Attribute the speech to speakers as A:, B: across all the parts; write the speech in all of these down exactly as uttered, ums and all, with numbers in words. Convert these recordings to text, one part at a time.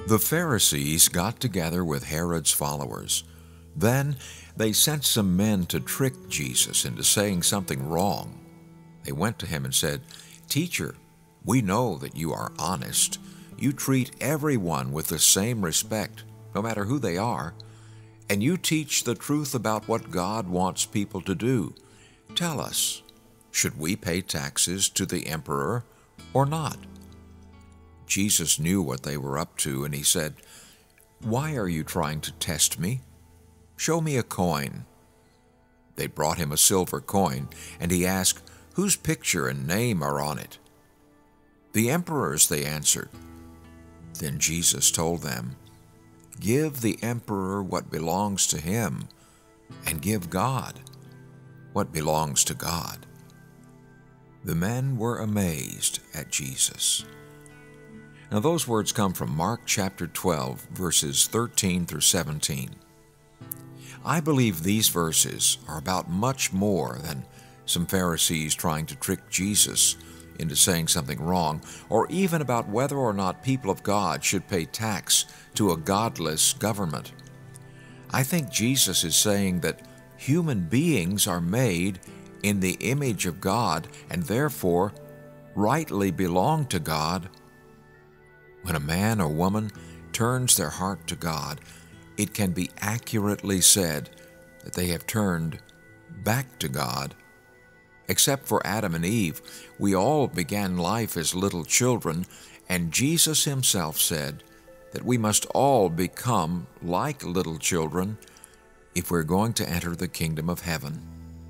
A: The Pharisees got together with Herod's followers. Then they sent some men to trick Jesus into saying something wrong. They went to him and said, "Teacher, we know that you are honest. You treat everyone with the same respect, no matter who they are, and you teach the truth about what God wants people to do. Tell us, should we pay taxes to the emperor or not?" Jesus knew what they were up to, and he said, "Why are you trying to test me? Show me a coin." They brought him a silver coin, and he asked, "Whose picture and name are on it?" "The emperor's," they answered. Then Jesus told them, "Give the emperor what belongs to him, and give God what belongs to God." The men were amazed at Jesus. Now those words come from Mark chapter twelve, verses thirteen through seventeen. I believe these verses are about much more than some Pharisees trying to trick Jesus into saying something wrong, or even about whether or not people of God should pay tax to a godless government. I think Jesus is saying that human beings are made in the image of God and therefore rightly belong to God. When a man or woman turns their heart to God, it can be accurately said that they have turned back to God. Except for Adam and Eve, we all began life as little children, and Jesus himself said that we must all become like little children if we're going to enter the kingdom of heaven.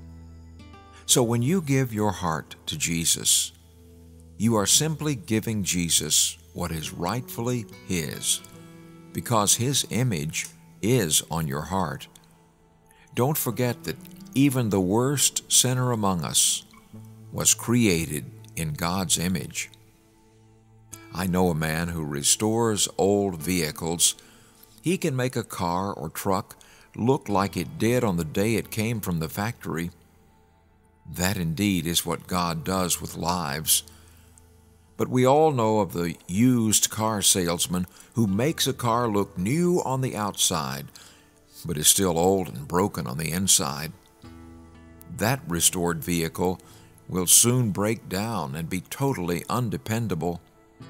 A: So when you give your heart to Jesus, you are simply giving Jesus what is rightfully his, because his image is on your heart. Don't forget that even the worst sinner among us was created in God's image. I know a man who restores old vehicles. He can make a car or truck look like it did on the day it came from the factory. That indeed is what God does with lives. But we all know of the used car salesman who makes a car look new on the outside, but is still old and broken on the inside. That restored vehicle will soon break down and be totally undependable.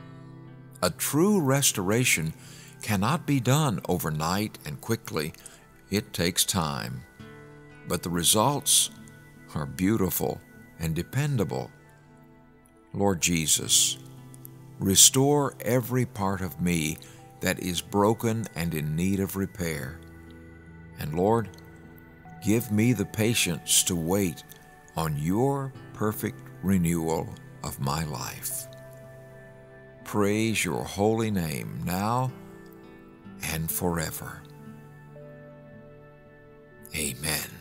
A: A true restoration cannot be done overnight and quickly. It takes time. But the results are beautiful and dependable. Lord Jesus, restore every part of me that is broken and in need of repair. And Lord, give me the patience to wait on your perfect renewal of my life. Praise your holy name now and forever. Amen.